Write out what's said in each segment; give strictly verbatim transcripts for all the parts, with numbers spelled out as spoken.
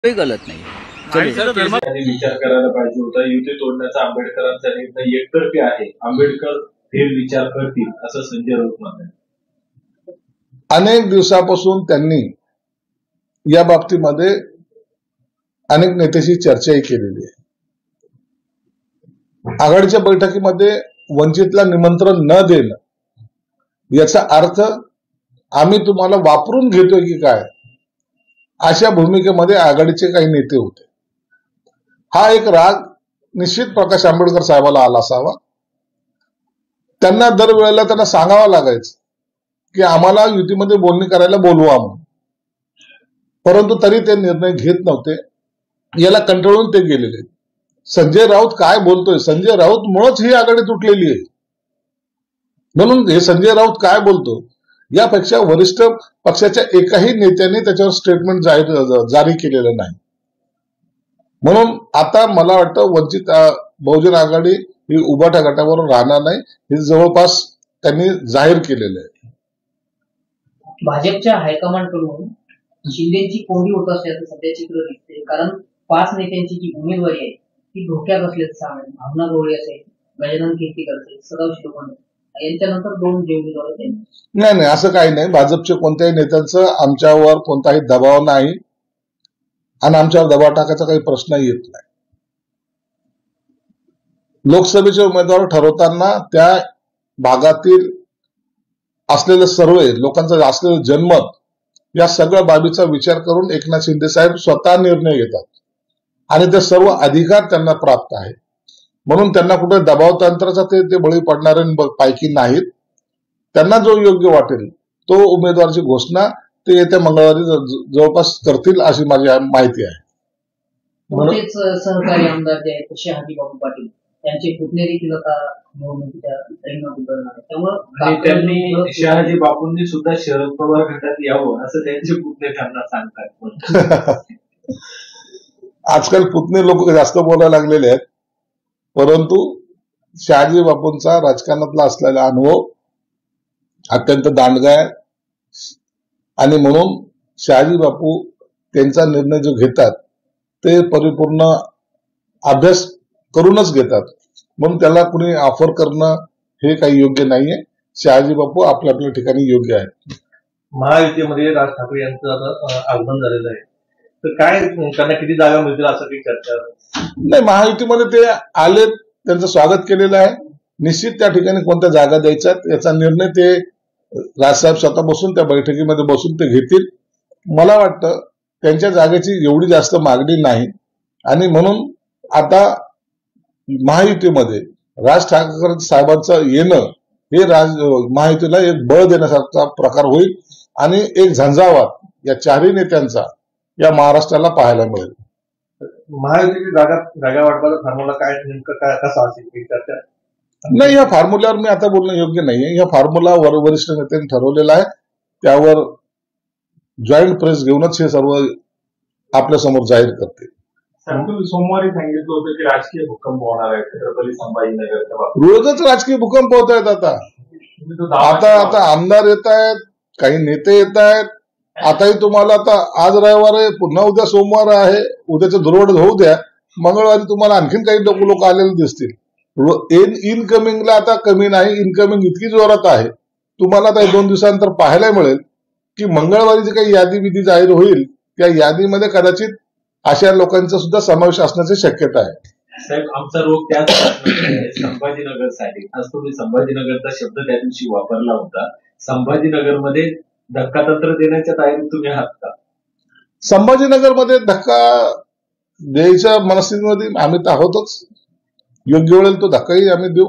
काही गलत नाही। त्यांनी विचार करायला पाहिजे होता। युती तोडण्याचा आंबेडकरांचा निर्णय एकतर्फी आहे, आंबेडकर फेरविचार करतील असं संजय राऊत म्हणाले। अनेक दिवसापासून त्यांनी या बाबतीमध्ये अनेक नेत्याशी चर्चाही केलेली आहे। आघाडीच्या बैठकीमध्ये वंचितला निमंत्रण न देणं याचा अर्थ आम्ही तुम्हाला वापरून घेतोय की काय, अशा भूमिकेमध्ये आघाडीचे काही नेते होते। हा एक राग निश्चित प्रकाश आंबेडकर साहेबाला आला असावा। त्यांना दरवेळेला त्यांना सांगावं लागायचं की आम्हाला युतीमध्ये बोलणी करायला बोलवा म्हणून, परंतु तरी ते निर्णय घेत नव्हते। याला कंटाळून ते गेलेले। संजय राऊत काय बोलतोय, संजय राऊत मुळेच ही आघाडी तुटलेली आहे, म्हणून हे संजय राऊत काय बोलतो यापेक्षा वरिष्ठ पक्षाच्या एकाही नेत्याने त्याच्यावर स्टेटमेंट जाहीर जारी केलेलं नाही। म्हणून आता मला वाटतं वंचित बहुजन आघाडी ही उभाटा गटावर राहणार नाही, हे जवळपास त्यांनी जाहीर केलेलं आहे। भाजपच्या हायकमांडकडून शिंदेची कोंडी होत असल्याचं सध्या चित्र दिसते, कारण पाच नेत्यांची जी उमेदवारी आहे ती धोक्यात असल्याचं सांगण्यात भावना गवळी असेल, गजानन कीर्तीकर असेल, सदाशिव लोखंडे यांच्यानंतर दोन जे उमेदवार होते। नाही नाही असं काही नाही। भाजपच्या कोणत्याही नेत्यांचं आमच्यावर कोणताही दबाव नाही आणि आमच्यावर दबाव टाकायचा काही प्रश्न येत नाही। लोकसभेचे उमेदवार ठरवताना त्या भागातील असलेले सर्वे लोकांचा असलेलं जनमत या सगळ्या बाबीचा विचार करून एकनाथ शिंदे साहेब स्वतः निर्णय घेतात आणि ते सर्व अधिकार त्यांना प्राप्त आहे। म्हणून त्यांना कुठे दबाव तंत्राचा ते, ते बळी पडणारे पैकी नाहीत। त्यांना जो योग्य वाटेल तो उमेदवाराची घोषणा ते येत्या मंगळवारी जवळपास करतील अशी माझी माहिती आहे। सहकारी आमदार जे आहेत शहाजी बापू पाटील त्यांचे पुतणे देखील आता निवडणुकीच्या रिंगणात उतरणार आहेत, त्यामुळे त्यांनी शहाजी बापूंनी सुद्धा शरद पवार गटात यावं असं त्यांचे पुतणे त्यांना सांगतात। आजकाल पुतणे लोक जास्त बोलायला लागलेले आहेत, परंतु शहाजी बापूंचा राजकारणातला असलेला अनुभव अत्यंत दांडगा आहे आणि म्हणून शहाजी बापू त्यांचा निर्णय जो घेतात ते परिपूर्ण अभ्यास करूनच घेतात, म्हणून त्याला कुणी ऑफर करणं हे काही योग्य नाहीये। शहाजी बापू आपल्या आपल्या ठिकाणी योग्य आहेत। महायुतीमध्ये राज ठाकरे यांचं आता आगमन झालेलं आहे, तर काय त्यांना किती जागा मिळतील असं काही चर्चा नाही। महायुतीमध्ये ते आले, त्यांचं स्वागत केलेलं आहे। निश्चित त्या ठिकाणी कोणत्या जागा द्यायच्या याचा निर्णय ते राजसाहेब स्वतः बसून त्या बैठकीमध्ये बसून ते घेतील। मला वाटतं त्यांच्या जागेची एवढी जास्त मागणी नाही आणि म्हणून आता महायुतीमध्ये राज ठाकरे साहेबांचं येणं हे राज महायुतीला एक बळ देण्यासारखा प्रकार होईल आणि एक झंझावात या चारही नेत्यांचा या महाराष्ट्राला पाहायला मिळेल। महायुतीची जागा जागा वाटपाचा फॉर्म्युला काय नेमकं काय कसा असेल चर्चा नाही, या फॉर्म्युल्यावर मी आता बोलणं योग्य नाहीये। या फॉर्म्युला वरिष्ठ नेत्यांनी ठरवलेला आहे, त्यावर जॉईंट प्रेस घेऊनच हे सर्व आपल्या समोर जाहीर करतील। सोमवारी सांगितलं होतं की राजकीय भूकंप होणार आहे छत्रपती संभाजीनगर, रोजच राजकीय भूकंप होत आहेत। आता आता आता आमदार येत आहेत, काही नेते येत आहेत। आताही तुम्हाला आता आज रविवार आहे, पुन्हा उद्या सोमवार आहे, उद्याचं दुर्वड होऊ द्या, मंगळवारी तुम्हाला आणखीन काही लोक लोक आलेले दिसतील। इनकमिंगला आता कमी नाही, इनकमिंग इतकी जोरात आहे। तुम्हाला आता दोन दिवसानंतर पाहायला मिळेल की मंगळवारी जी काही यादी विधी जाहीर होईल त्या यादीमध्ये कदाचित अशा लोकांचा सुद्धा समावेश असण्याची शक्यता आहे। साहेब, आमचा रोग त्याच संभाजीनगरसाठी, आज तुम्ही संभाजीनगरचा शब्द त्या दिवशी वापरला होता, संभाजीनगरमध्ये धक्कातंत्र देण्याच्या तयारीत तुम्ही आहात का? संभाजीनगरमध्ये धक्का द्यायच्या मनस्थितीमध्ये आम्ही तर आहोतच। योग्य वेळेला तो धक्काही आम्ही देऊ।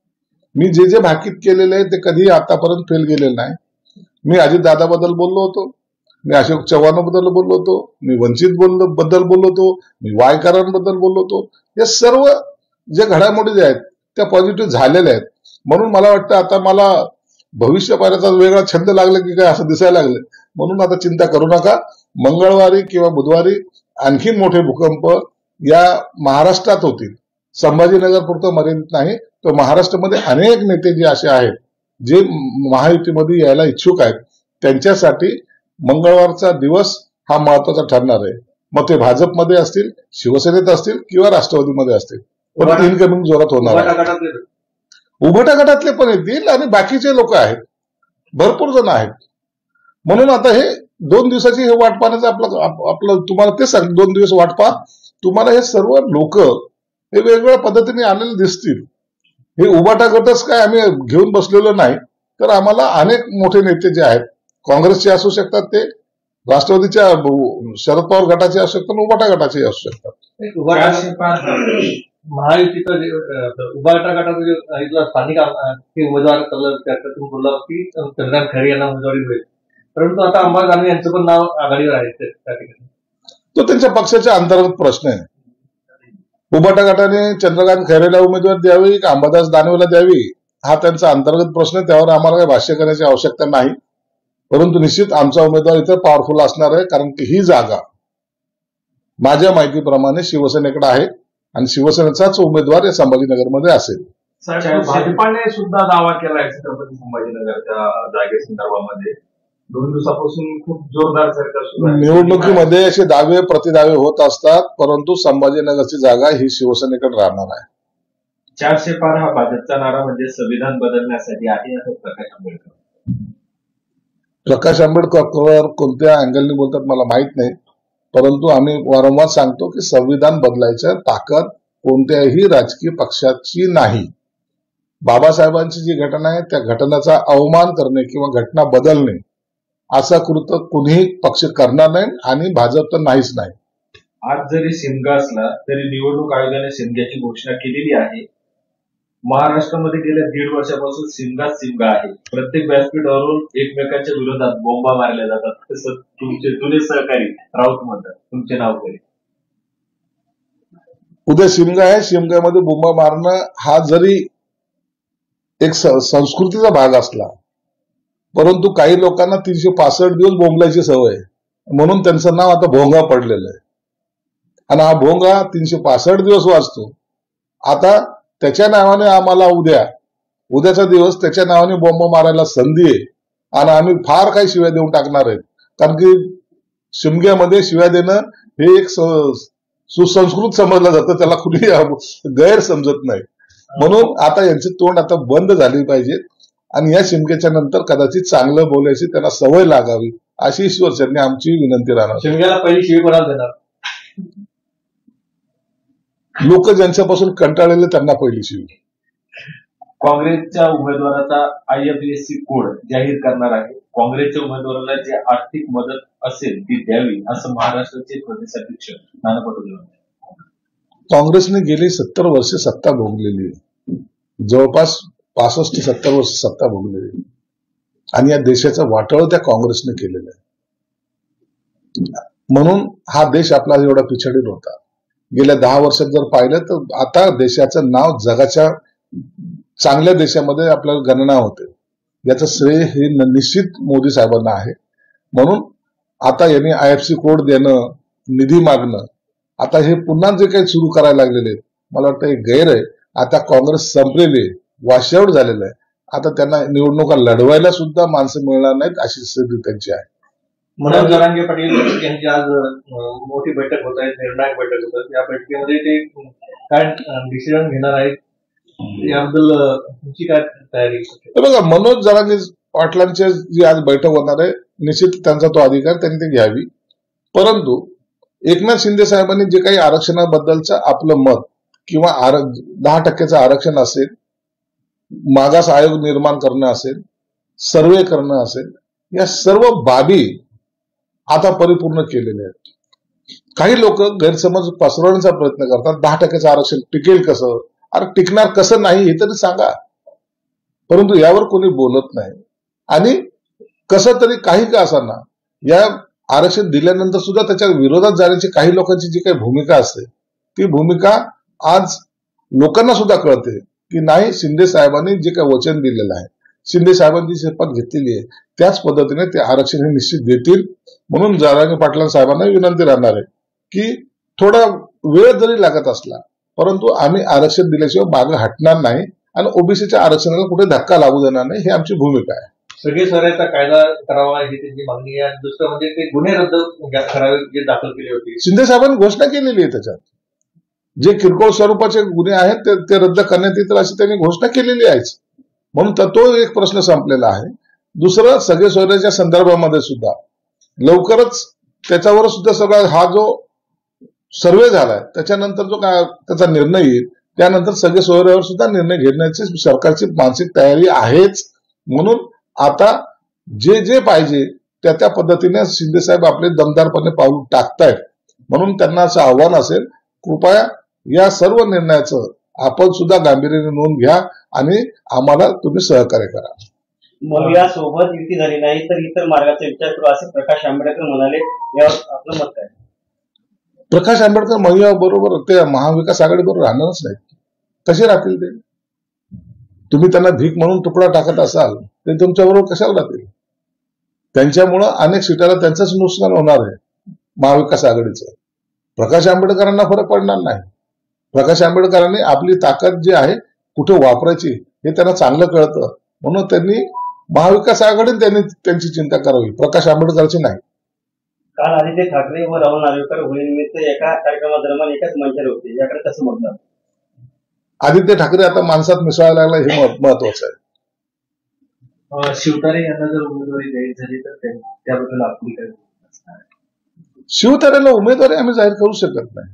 मी जे जे भाकीत केलेले आहे ते कधी आतापर्यंत फेल गेलेलं नाही। मी अजितदादाबद्दल बोललो होतो, मी अशोक चव्हाणांबद्दल बोललो होतो, मी वंचित बद्दल बोललो होतो, मी वायकरांबद्दल बोललो होतो। हे सर्व जे घडामोडी जे आहेत त्या पॉझिटिव्ह झालेल्या आहेत। म्हणून मला वाटतं आता मला भविष्य पाहण्याचा वेगळा छंद लागला की काय असं दिसायला लागलं, म्हणून आता चिंता करू नका। मंगळवारी किंवा बुधवारी आणखीन मोठे भूकंप या महाराष्ट्रात होतील। संभाजीनगर पुरतं मर्यादित नाही, तर महाराष्ट्रामध्ये अनेक नेते जे असे आहेत जे महायुतीमध्ये यायला इच्छुक आहेत त्यांच्यासाठी मंगळवारचा दिवस हा महत्वाचा ठरणार आहे। मग ते भाजपमध्ये असतील, शिवसेनेत असतील किंवा राष्ट्रवादीमध्ये असतील, पण इनकमिंग जोरात होणार आहे. उभटा गटातले पण येतील आणि बाकीचे लोक आहेत, भरपूर जण आहेत. म्हणून आता हे दोन दिवसाची हे वाट पाहण्याचं आपलं आपलं तुम्हाला ते सांग, दोन दिवस वाट पहा, तुम्हाला हे सर्व लोक हे वेगवेगळ्या पद्धतीने आलेले दिसतील. हे उभाटा गटच काय आम्ही घेऊन बसलेलो नाही, तर आम्हाला अनेक मोठे नेते जे आहेत, काँग्रेसचे असू शकतात, ते राष्ट्रवादीच्या शरद पवार गटाचे असू शकतात, उभाटा गटाचे असू शकतात. महायुतीचं उभाटा गटाचा स्थानिक उमेदवार तुम्ही बोलला की चंद्रकांत खैरे यांना उमेदवारी मिळेल, परंतु आता अंबादास दानवे यांचं पण नाव आघाडीवर आहे त्या ठिकाणी. तो त्यांच्या पक्षाचा अंतर्गत प्रश्न आहे. उभाटा गटाने चंद्रकांत खैरेला उमेदवारी द्यावी का अंबादास दानवेला द्यावी हा त्यांचा अंतर्गत प्रश्न आहे. त्यावर आम्हाला काही भाष्य करण्याची आवश्यकता नाही. परंतु निश्चित आमचा उमेदवार इथं पॉवरफुल असणार आहे, कारण की ही जागा माझ्या माहितीप्रमाणे शिवसेनेकडे आहे आणि शिवसेनेचाच उमेदवार या संभाजीनगरमध्ये असेल. भाजपाने सुद्धा दावा केला छत्रपती संभाजीनगरच्या जागेसंदर्भामध्ये. दोन दिवसापासून खूप जोरदार चर्चा सुरू आहे. निवडणुकीमध्ये असे दावे प्रतिदावे होत असतात, परंतु संभाजीनगरची जागा ही शिवसेनेकडे राहणार आहे. चारशे पार हा भाजपचा नारा म्हणजे संविधान बदलण्यासाठी आहे असं प्रकाश आंबेडकर प्रकाश आंबेडकर कोणत्या अँगलनी बोलतात मला माहित नाही, परंतु आम्ही वारंवार सांगतो की संविधान बदलायचं ताकद कोणत्याही राजकीय पक्षाची नाही. बाबासाहेबांची जी घटना आहे त्या घटनेचा अवमान करणे किंवा घटना बदलणे असा कृत्य कुणीही पक्ष करणार नाही आणि भाजप तर नाहीच नाही. आज जरी शिमगा असला तरी निवडणूक आयोगाने शिमग्याची घोषणा केलेली आहे. महाराष्ट्रामध्ये गेल्या दीड वर्षापासून शिमगाच शिमगा आहे. प्रत्येक व्यासपीठावरून एकमेकांच्या विरोधात बोंबा मारल्या जातात. तसं तुमचे जुने सहकारी राऊत म्हणतात, तुमचे नाव करी. उद्या शिमगा आहे, शिमग्यामध्ये बोंबा मारणं हा जरी एक संस्कृतीचा भाग असला, परंतु काही लोकांना तीनशे पासष्ट दिवस बोंबलायची सवय आहे, म्हणून त्यांचं नाव आता भोंगा पडलेलं आहे. आणि हा भोंगा तीनशे पासष्ट दिवस वाचतो. आता त्याच्या नावाने आम्हाला उद्या उद्याचा दिवस त्याच्या नावाने बॉम्ब मारायला संधी आहे आणि आम्ही फार काही शिव्या देऊन टाकणार आहेत. कारण की शिमग्यामध्ये शिव्या देणं हे एक सुसंस्कृत समजलं जातं, त्याला कुणी गैर समजत नाही. म्हणून आता यांचे तोंड आता बंद झाली पाहिजे आणि या शिमग्याच्या नंतर कदाचित चांगलं बोलायची त्यांना सवय लागावी अशी ईश्वरचरणी आमची विनंती राहणार. शिमग्याला पहिली शिवी कोणाला देणार? लोक ज्यांच्यापासून कंटाळलेले त्यांना पहिली शिवी. काँग्रेसच्या उमेदवाराचा आयएफएससी कोड जाहीर करणार आहे. काँग्रेसच्या उमेदवाराला जी आर्थिक मदत असेल ती द्यावी असं महाराष्ट्राचे प्रदेशाध्यक्ष नाना पटोले म्हणतात. काँग्रेसने गेली सत्तर वर्ष सत्ता भोगलेली आहे, जवळपास पासष्ट सत्तर वर्ष सत्ता भोगलेली आहे आणि या देशाचं वाटोळ त्या काँग्रेसने केलेलं आहे. म्हणून हा देश आपला एवढा पिछाडील होता. गेल्या दहा वर्षात जर पाहिलं तर आता देशाचं नाव जगाच्या चांगल्या देशामध्ये आपल्याला गणना होते. याचं श्रेय हे निश्चित मोदी साहेबांना आहे. म्हणून आता यांनी आयएफसी कोड देणं, निधी मागणं, आता हे पुन्हा जे काही सुरू करायला लागलेले आहेत, मला वाटतं हे गैर आहे. आता काँग्रेस संपलेली आहे, वॉशआउट झालेलं आहे. आता त्यांना निवडणुका लढवायला सुद्धा माणसं मिळणार नाहीत अशी स्थिती त्यांची आहे. मनोज जरांगे पाटील यांची आज मोठी बैठक होत आहे, निर्णायक बैठक होत आहे. या बैठकीमध्ये ते काय डिसिजन घेणार आहेत याबद्दल तुमची काय तयारी? बघा, मनोज जरांगे पाटलांची जी आज बैठक होणार आहे, निश्चित त्यांचा तो अधिकार त्यांनी ते घ्यावी. परंतु एकनाथ शिंदे साहेबांनी जे काही आरक्षणाबद्दलचं आपलं मत किंवा दहा टक्क्याचं आरक्षण असेल, मागास आयोग निर्माण करणं असेल, सर्वे करणं असेल, या सर्व बाबी आता परिपूर्ण केलेले आहेत. काही लोक गैरसमज पसरवण्याचा प्रयत्न करतात. दहा टक्क्याचं आरक्षण टिकेल कसं, अरे टिकणार कसं नाही हे तरी सांगा. परंतु यावर कोणी बोलत नाही. आणि कसं तरी काही का असाना या आरक्षण दिल्यानंतर सुद्धा त्याच्या विरोधात जाण्याची काही लोकांची जी काही भूमिका असते, ती भूमिका आज लोकांना सुद्धा कळते की नाही, शिंदे साहेबांनी जे काही वचन दिलेलं आहे, शिंदे साहेबांची शपथ घेतलेली आहे, त्याच पद्धतीने ते आरक्षण हे निश्चित देतील. म्हणून जरांगे पाटील साहेबांना विनंती राहणार आहे की थोडा वेळ जरी लागत असला, परंतु आम्ही आरक्षण दिल्याशिवाय मागे हटणार नाही आणि ओबीसीच्या आरक्षणाला कुठे धक्का लागू देणार नाही, ही आमची भूमिका आहे. सगळे सोयऱ्याचा कायदा करावा ही त्यांची मागणी आहे. आणि दुसरं म्हणजे ते गुन्हे रद्द करावे जे दाखल केले होते. शिंदे साहेबांनी घोषणा केलेली आहे त्याच्यात जे किरकोळ स्वरूपाचे गुन्हे आहेत ते, ते रद्द करण्यात येतील अशी त्यांनी घोषणा केलेली आहे. म्हणून तर तो एक प्रश्न संपलेला आहे. दुसरं सगळे सोयऱ्याच्या संदर्भामध्ये सुद्धा लवकरच त्याच्यावर सुद्धा सगळा हा जो सर्वे झालाय त्याच्यानंतर जो काय त्याचा निर्णय येईल त्यानंतर सगळे सोयऱ्यावर सुद्धा निर्णय घेण्याची सरकारची मानसिक तयारी आहेच. म्हणून आता जे जे पाहिजे त्या त्या पद्धतीने शिंदे साहेब आपले दमदारपणे पाऊल टाकतायत. म्हणून त्यांना असं आव्हान असेल, कृपया या सर्व निर्णयाचं आपण सुद्धा गांभीर्याने नोंद घ्या आणि आम्हाला तुम्ही सहकार्य करा. मग यासोबत युती झाली नाही तर इतर मार्गाचा विचार करू असे प्रकाश आंबेडकर म्हणाले. यावर आपलं मत काय? प्रकाश आंबेडकर महिला बरोबर ते महाविकास आघाडी बरोबर राहणारच नाही. कसे राहतील ते? तुम्ही त्यांना भीक म्हणून तुकडा टाकत असाल ते तुमच्या बरोबर कशाला राहतील? त्यांच्यामुळं अनेक सीटाला त्यांचंच नुकसान होणार आहे महाविकास आघाडीचं. प्रकाश आंबेडकरांना फरक पडणार नाही. प्रकाश आंबेडकरांनी आपली ताकद जी आहे कुठे वापरायची हे त्यांना चांगलं कळतं. म्हणून त्यांनी महाविकास आघाडीने त्यांनी त्यांची चिंता करावी, प्रकाश आंबेडकरची नाही. काल आदित्य ठाकरे व राहुल नार्वेकर होळीनिमित्त एका कार्यक्रमादरम्यान एकाच मंचावर होते. याकडे कसं म्हणतात? आदित्य ठाकरे आता माणसात मिसळायला लागला हे महत्वाचं आहे. शिवतारे यांना जर उमेदवारी जाहीर झाली तर त्या- त्याबद्दल आपली काय असणार? शिवतारेला उमेदवारी आम्ही जाहीर करू शकत नाही.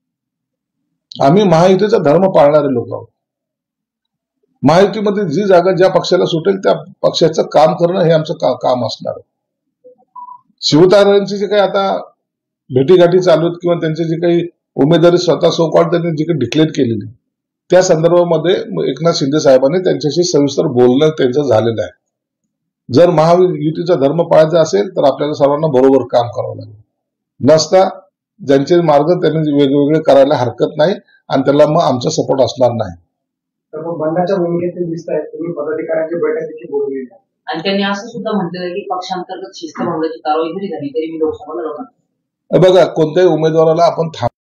आम्ही महायुतीचा धर्म पाळणारे लोक आहोत. महायुतीमध्ये जी जागा ज्या पक्षाला सुटेल त्या पक्षाचं काम करणं हे आमचं का, काम असणार आहे. शिवतारेंची जे काही आता भेटीगाठी चालू आहेत किंवा त्यांची जी काही उमेदवारी स्वतः सोकॉल्ड त्यांनी जी काही डिक्लेअर केलेली त्या संदर्भामध्ये एकनाथ शिंदे साहेबांनी त्यांच्याशी सविस्तर बोलणं त्यांचं झालेलं आहे. जर महायुतीचा धर्म पाळायचा असेल तर आपल्याला सर्वांना बरोबर काम करावं लागेल. नसता ज्यांचे मार्ग त्यांनी वेगवेगळे करायला हरकत नाही आणि त्याला मग आमचा सपोर्ट असणार नाही. बंडाच्या भूमिकेत दिसत आहे तुम्ही पदाधिकाऱ्यांची बैठक देखील बोलवली आहे आणि त्यांनी असं सुद्धा म्हटलेलं की पक्षांतर्गत शिस्तभंगाची कारवाई जरी झाली तरी मी लोकसभेला लढणार. बघा, कोणत्याही उमेदवाराला आपण थांब